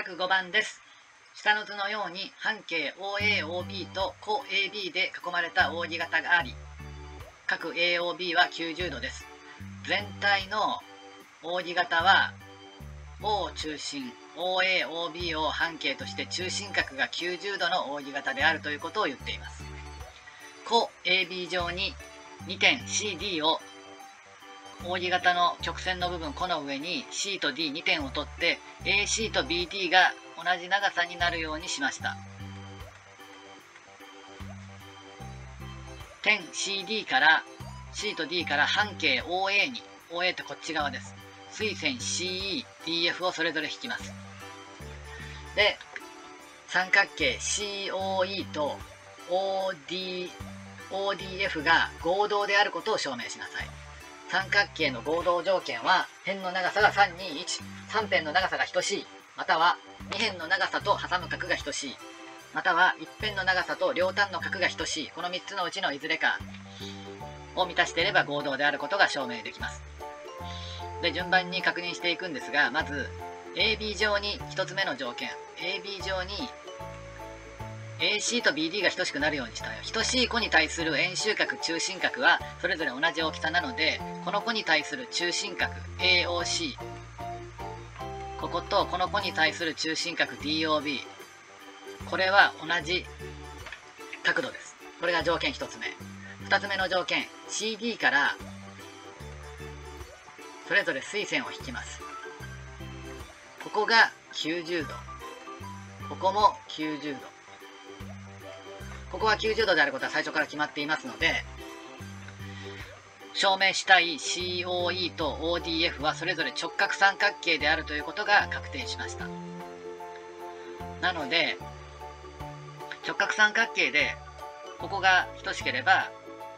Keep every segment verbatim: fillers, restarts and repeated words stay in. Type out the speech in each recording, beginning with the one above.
角ごばんです。下の図のように半径 オーエーオービー と弧 エービー で囲まれた扇形があり、角 エーオービー はきゅうじゅうどです。全体の扇形は O を中心、オーエーオービー を半径として中心角がきゅうじゅうどの扇形であるということを言っています。弧 エービー 上ににてん シーディー を扇形の曲線の部分、弧の上に C と ディーに 点を取って エーシー と ビーディー が同じ長さになるようにしました。点 シーディー から C と D から半径 オーエー に オーエー ってこっち側です。垂線 シーイー、ディーエフ をそれぞれ引きます。で、三角形 シーオーイー と オーディー、オーディーエフ が合同であることを証明しなさい。三角形の合同条件は辺の長さがさんにいち、さん辺の長さが等しい、またはに辺の長さと挟む角が等しい、またはいち辺の長さと両端の角が等しい、このみっつのうちのいずれかを満たしていれば合同であることが証明できます。で、順番に確認していくんですが、まず エービー 上にひとつめの条件、 エービー 上に エーシー と ビーディー が等しくなるようにしたよ。等しい弧に対する円周角、中心角はそれぞれ同じ大きさなので、この弧に対する中心角 エーオーシー、 こことこの弧に対する中心角 ディーオービー、 これは同じ角度です。これが条件ひとつめ。ふたつめの条件 シーディー からそれぞれ垂線を引きます。ここがきゅうじゅうど、ここもきゅうじゅうど、ここはきゅうじゅうどであることは最初から決まっていますので、証明したい シーオーイー と オーディーエフ はそれぞれ直角三角形であるということが確定しました。なので直角三角形でここが等しければ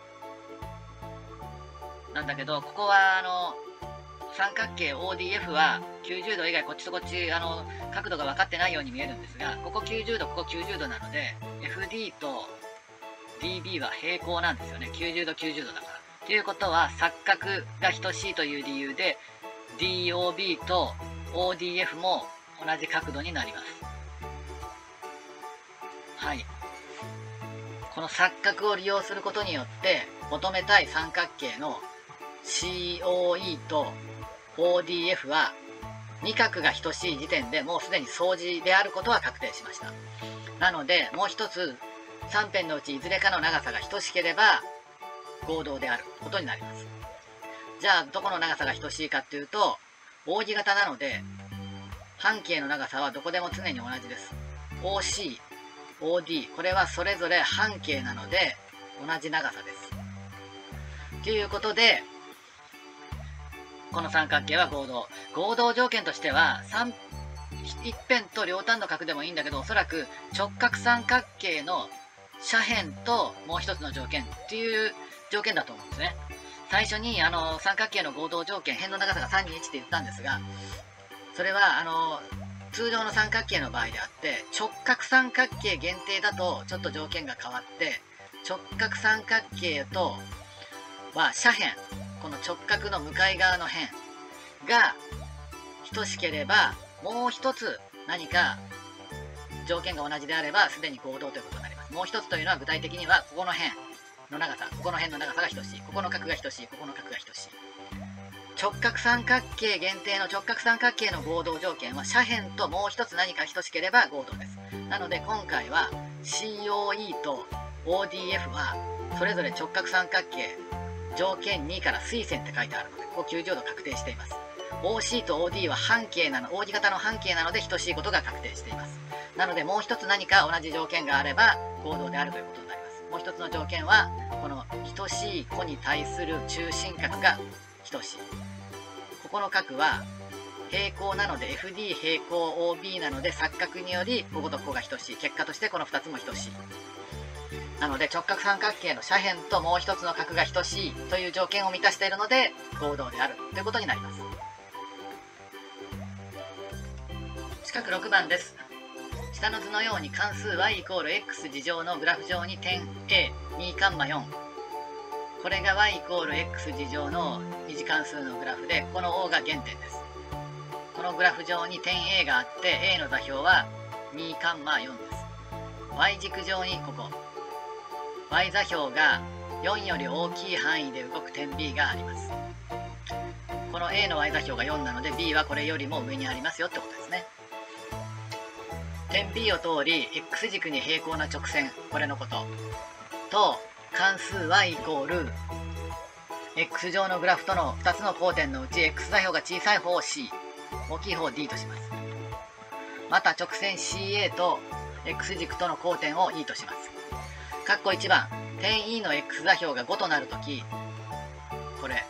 なんだけど、ここはあの三角形 オーディーエフ はきゅうじゅうど以外こっちとこっちあの角度が分かってないように見えるんですが、ここきゅうじゅうど、ここきゅうじゅうどなので エフディー と ディービー は平行なんですよね。きゅうじゅうどきゅうじゅうどだから。ということは錯角が等しいという理由で ディーオービー と オーディーエフ も同じ角度になります。はい。この錯角を利用することによって求めたい三角形の シーオーイー と オーディーエフ はに角が等しい時点でもうすでに相似であることは確定しました。なのでもう一つさん辺のうちいずれかの長さが等しければ合同であることになります。じゃあどこの長さが等しいかっていうと、扇形なので半径の長さはどこでも常に同じです。 オーシー、オーディー、 これはそれぞれ半径なので同じ長さです。ということでこの三角形は合同。合同条件としては一辺と両端の角でもいいんだけど、おそらく直角三角形の斜辺ともう一つの条件っていう条件だと思うんですね。最初にあの三角形の合同条件、辺の長さがさんにいちって言ったんですが、それはあの通常の三角形の場合であって、直角三角形限定だとちょっと条件が変わって、直角三角形とは斜辺、この直角の向かい側の辺が等しければ、もう一つ何か条件が同じであればすでに合同ということになります。もう一つというのは具体的にはここの辺の長さ、ここの辺の長さが等しい、ここの角が等しい、ここの角が等しい。直角三角形限定の直角三角形の合同条件は斜辺ともう一つ何か等しければ合同です。なので今回は シーオーイー と オーディーエフ はそれぞれ直角三角形条件にから垂線って書いてあるので、ここきゅうじゅうど確定しています。 オーシー と オーディー は半径なの、扇形の半径なので等しいことが確定しています。なのでもう一つ何か同じ条件があれば合同であるということになります。もう一つの条件はこの等しい弧に対する中心角が等しい。ここの角は平行なので エフディー 平行 オービー なので錯角によりこことここが等しい。結果としてこのふたつも等しい。なので直角三角形の斜辺ともう一つの角が等しいという条件を満たしているので合同であるということになります。四角ろくばんです。下の図のように関数 y イコール x 次乗のグラフ上に点 Aに よん、これが y イコール x 次乗の二次関数のグラフで、この O が原点です。ここのグラフ上に点 A があって A の座標はにカンマよんです。 Y 軸上にここ Y 座標がよんより大きい範囲で動く点 B があります。この A の Y 座標がよんなので B はこれよりも上にありますよってことですね。点 B を通り X 軸に平行な直線、これのことと関数 y イコール X 上のグラフとのふたつの交点のうち X 座標が小さい方を C、 大きい方を D とします。また直線 シーエー と X 軸との交点を E とします。括弧いちばん、点 E の X 座標がごとなるとき、これ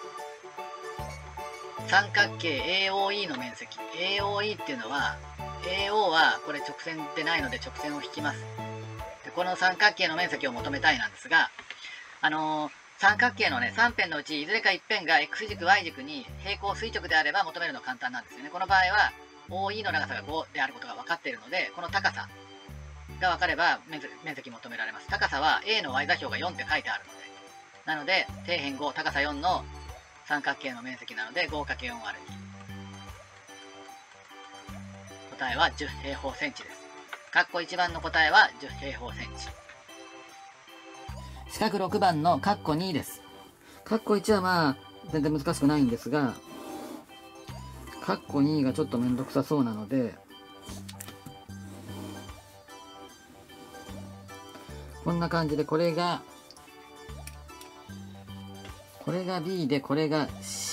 三角形 エーオーイー の面積、 エーオーイー っていうのは エーオー はこれ直線でないので直線を引きます。でこの三角形の面積を求めたいなんですが、あのー、三角形のねさん辺のうちいずれかいっ辺が X 軸 Y 軸に平行垂直であれば求めるの簡単なんですよね。この場合は オーイー の長さがごであることが分かっているので、この高さが分かれば面積求められます。高さは A の Y 座標がよんって書いてあるので、なので底辺ご、高さよんの三角形の面積なので ごかけるよんわるに、答えはじゅう平方センチです。括弧いちばんの答えはじゅう平方センチ。四角ろくばんの括弧にです。括弧いちはまあ全然難しくないんですが、括弧にがちょっとめんどくさそうなので、こんな感じでこれがこれが B でこれが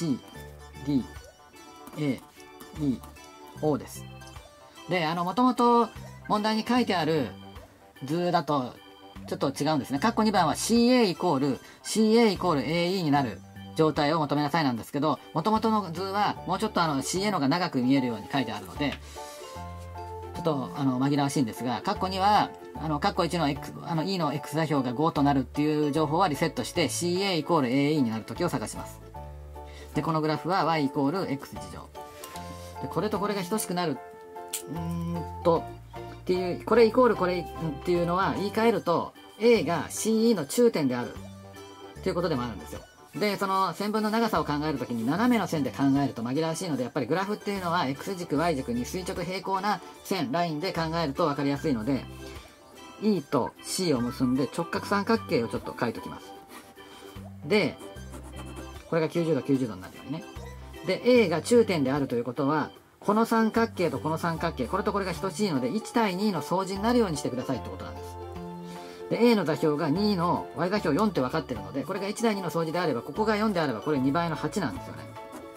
C、D、A、E、O です。で、あの、もともと問題に書いてある図だとちょっと違うんですね。括弧にばんは シーエー イコール シーエー イコール エーイー になる状態を求めなさいなんですけど、もともとの図はもうちょっとあの シーエー のが長く見えるように書いてあるので、ちょっとあの紛らわしいんですが、括弧にはあの括弧いちの、X、あの E の X 座標がごとなるっていう情報はリセットして シーエー イコール エーイー になるときを探します。で、このグラフは Y イコール X 次乗。で、これとこれが等しくなるうーんとっていう、これイコールこれっていうのは言い換えると A が シーイー の中点であるっていうことでもあるんですよ。で、その線分の長さを考えるときに斜めの線で考えると紛らわしいので、やっぱりグラフっていうのは X 軸 Y 軸に垂直平行な線ラインで考えると分かりやすいので、 E と C を結んで直角三角形をちょっと書いておきます。で、これがきゅうじゅうどきゅうじゅうどになるようにね。で、A が中点であるということは、この三角形とこの三角形、これとこれが等しいのでいち対にの相似になるようにしてくださいってことなんです。で、A の座標がにの Y 座標よんって分かってるので、これがいち対にの相似であれば、ここがよんであればこれにばいのはちなんですよね。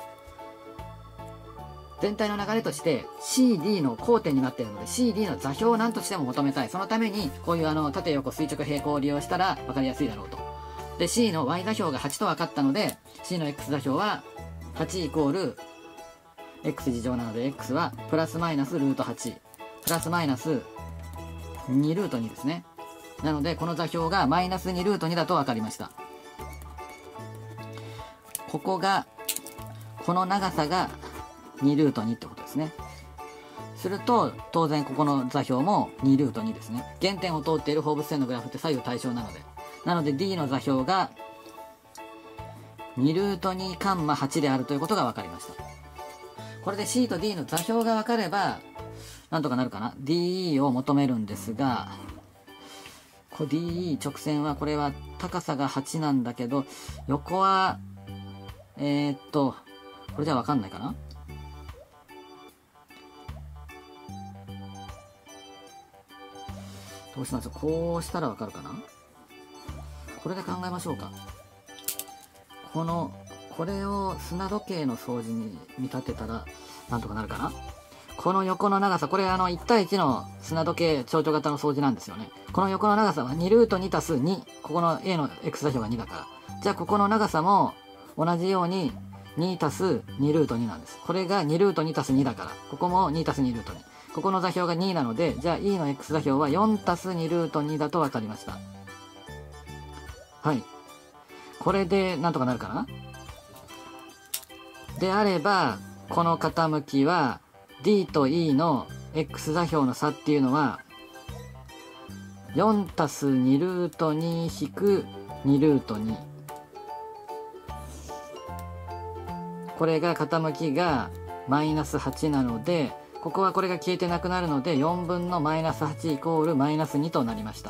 全体の流れとして シーディー の交点になっているので シーディー の座標を何としても求めたい。そのためにこういうあの縦横垂直平行を利用したら分かりやすいだろうと。で C の Y 座標がはちと分かったので C の X 座標ははちイコール X 次乗なので X はプラスマイナスルートはちプラスマイナスにルートにですね。なのでこの座標がマイナスにルートにだと分かりました。ここがこの長さがにルートにってことですね。すると当然ここの座標もにルートにですね。原点を通っている放物線のグラフって左右対称なので、なので D の座標がにルートにカンマはちであるということが分かりました。これで C と D の座標が分かればなんとかなるかな。 ディーイー を求めるんですが、これ ディーイー 直線はこれは高さがはちなんだけど横はえー、っとこれじゃ分かんないかな。どうします？こうしたらわかるかな？これで考えましょうか。この、これを砂時計の相似に見立てたら、なんとかなるかな？この横の長さ、これあのいち対いちの砂時計蝶々型の相似なんですよね。この横の長さはにルートにたすに。ここの A の X 座標がにだから。じゃあここの長さも同じようににたすにルートになんです。これがにルートにたすにだから。ここもにたすにルートに。ここの座標がになので、じゃあ E の X 座標はよんたすにルートにだと分かりました。はい。これでなんとかなるかな？であれば、この傾きは D と E の X 座標の差っていうのは、よんたすにルートに引くにルートに。これが傾きがマイナスはちなので、ここはこれが消えてなくなるので、よんぶんのマイナスはちイコールマイナスにとなりました。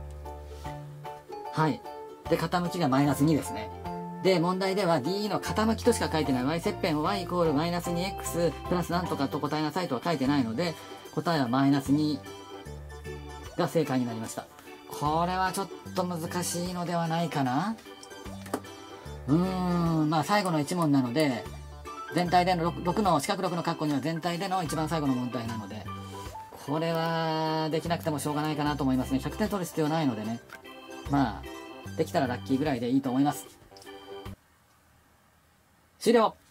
はい。で、傾きがマイナスにですね。で、問題では ディー の傾きとしか書いてない。y 切片を y イコールマイナス にエックス プラスなんとかと答えなさいとは書いてないので、答えはマイナスにが正解になりました。これはちょっと難しいのではないかな。うーん、まあ最後のいち問なので、全体での 6, 6の、四角ろくの括弧には全体での一番最後の問題なので、これはできなくてもしょうがないかなと思いますね。ひゃくてん取る必要ないのでね。まあ、できたらラッキーぐらいでいいと思います。終了。